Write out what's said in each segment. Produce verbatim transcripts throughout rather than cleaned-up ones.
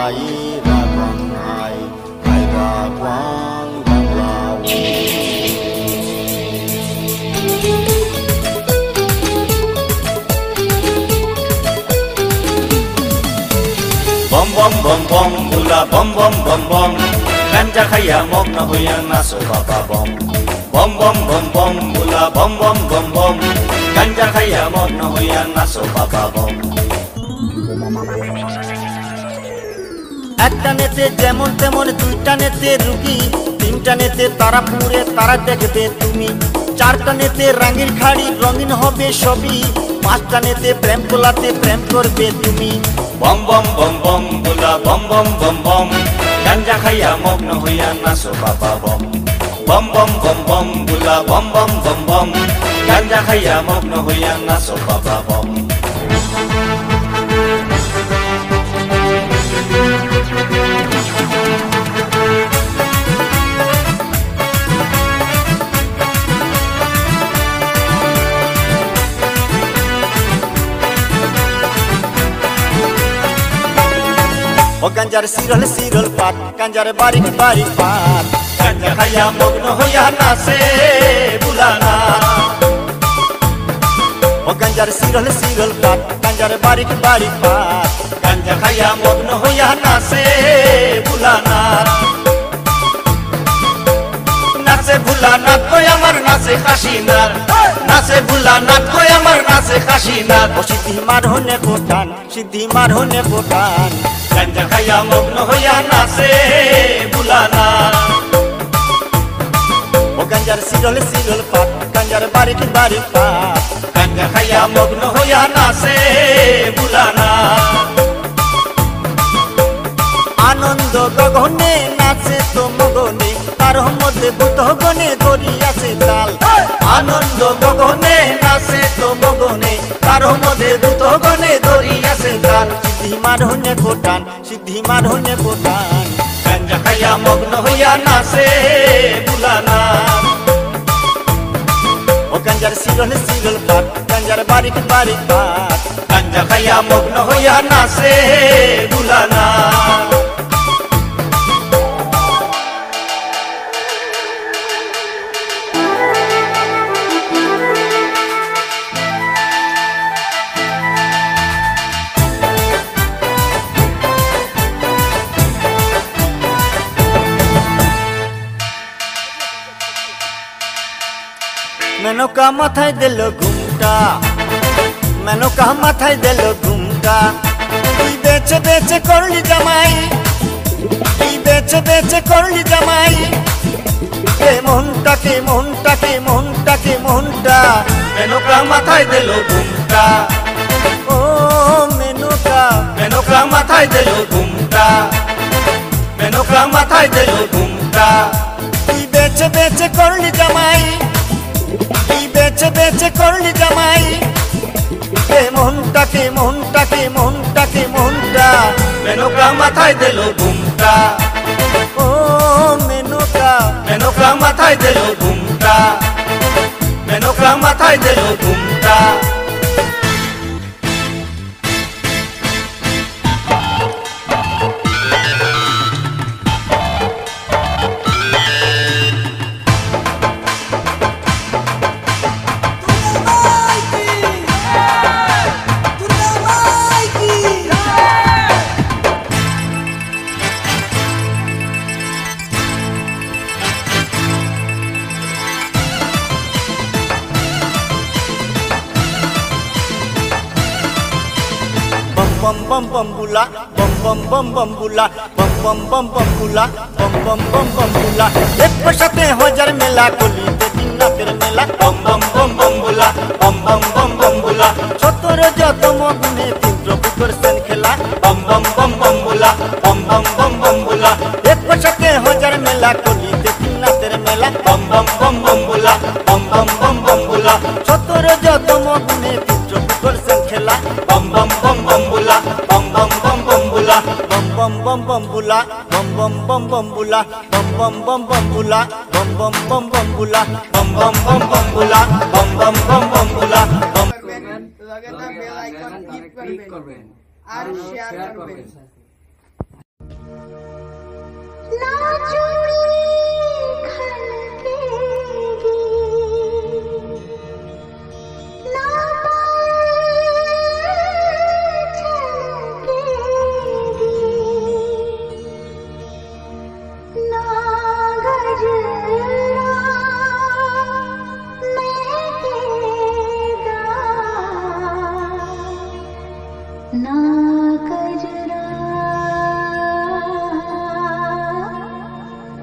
ai ra quang ai ai ra quang bang lao bom bom bom bom bula bom bom bom bom ganja khaya mok na hoya na so baba bom bom bom bom bom bula bom bom bom bom ganja khaya mok na hoya na so baba bom একটা নেতে যেমন তেমন দুইটা নেতে রুগী তিনটা নেতে তারা পুরে তারা দেখবে তুমি চারটা নেতে রঙিন খাড়ি রঙিন হবে সবই পাঁচটা নেতে প্রেম কোলাতে প্রেম করবে তুমি বম বম বম বম বুলা বম বম বম বম গাঞ্জা খাইয়া মগ্ন হইয়া নাচো বাবা বম বম বম বম বম বুলা বম বম বম বম গাঞ্জা খাইয়া মগ্ন হইয়া নাচো বাবা বম ও গাঞ্জার সিরল সিরল পাত গাঞ্জার বারিক বারিক পাত গাঞ্জা খাইয়া মগ্ন হইয়া নাচে বুলানা ও গাঞ্জার সিরল সিরল পাত গাঞ্জার বারিক বারিক পাত গাঞ্জা খাইয়া মগ্ন হইয়া নাচে বুলানা নাচে বুলানা কই আমার নাচে হাসিনার নাচে বুলানা কই আমার নাচে হাসিনার ও সিদ্ধি মারহনে ভুটান সিদ্ধি মারহনে ভুটান গাঞ্জা খাইয়া মগ্ন হইয়া নাচে বুলানা ও গাঞ্জার সিরল সিরল পাত গাঞ্জার বারিক বারিক পাত গাঞ্জা খাইয়া মগ্ন হইয়া নাচে বুলানা আনন্দ গগনে নাচে তো মগনে তার মধ্যে বুত গনে ধরি আছে তাল আনন্দ গগনে নাচে তো মগনে তার মধ্যে দুত গনে ধরি আছে তাল সিদ্ধি মারহনে ভুটান সিদ্ধি মারহনে ভুটান গাঞ্জা খাইয়া মগ্ন হইয়া নাচে বুলানা ও গাঞ্জার সিরল সিরল পাত গাঞ্জার বারিক বারিক পাত গাঞ্জা খাইয়া মগ্ন হইয়া নাচে বুলানা মেনকা মাথায় দিল ঘুমটা মেনকা মাথায় দিল ঘুমটা তুই বেচে বেচে করলি জামাই তুই বেচে বেচে করলি জামাই কে মোহনটাকে মোহনটাকে মোহনটাকে মোহনটা মেনকা মাথায় দিল ঘুমটা ও মেনকা মেনকা মাথায় দিল ঘুমটা মেনকা মাথায় দিল ঘুমটা তুই বেচে বেচে করলি জামাই তুই বেচে বেচে করলি জামাই কে মোহনটাকে মোহনটাকে মোহনটাকে মোহনটা মেনকা মাথায় দিল ঘুমটা ও মেনকা মেনকা মাথায় দিল ঘুমটা মেনকা মাথায় দিল ঘুমটা bom bom bom bula bom bom bom bom bula bom bom bom bom bula bom bom bom bom bula এক পয়সাতে হাজার মেলা কলিতে দিনাতের মেলা bom bom bom bom bula bom bom bom bom bula সত্তর যত মগুনে তিনশো করছেন খেলা bom bom bom bom bula bom bom bom bom bula এক পয়সাতে হাজার মেলা কলিতে দিনাতের মেলা bom bom bom bom bula bom bom bom bom bula সত্তর যত মগুনে তিনশো করছেন খেলা bom bom bom bom bula bom bom bom bom bula bom bom bom bom bula bom bom bom bom bula bom bom bom bom bula bom bom bom bom bula bom bom bom bom bula bom bom bom bom bula bom লগে না bell icon click করবেন আর share করবেন। ना चूड़ी खनकेगी, ना पायल छलकेगी, ना गजरा महकेगा, ना गजरा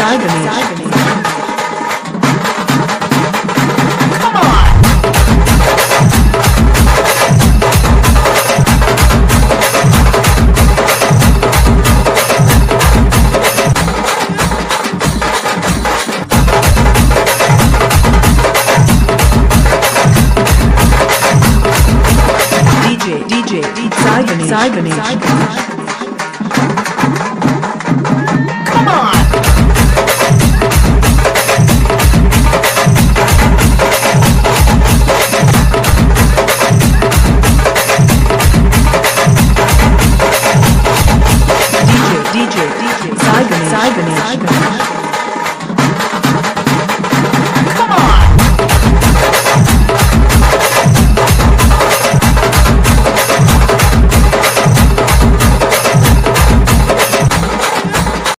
Sai Ganesh. D J, D J, Sai Ganesh. Sai Ganesh.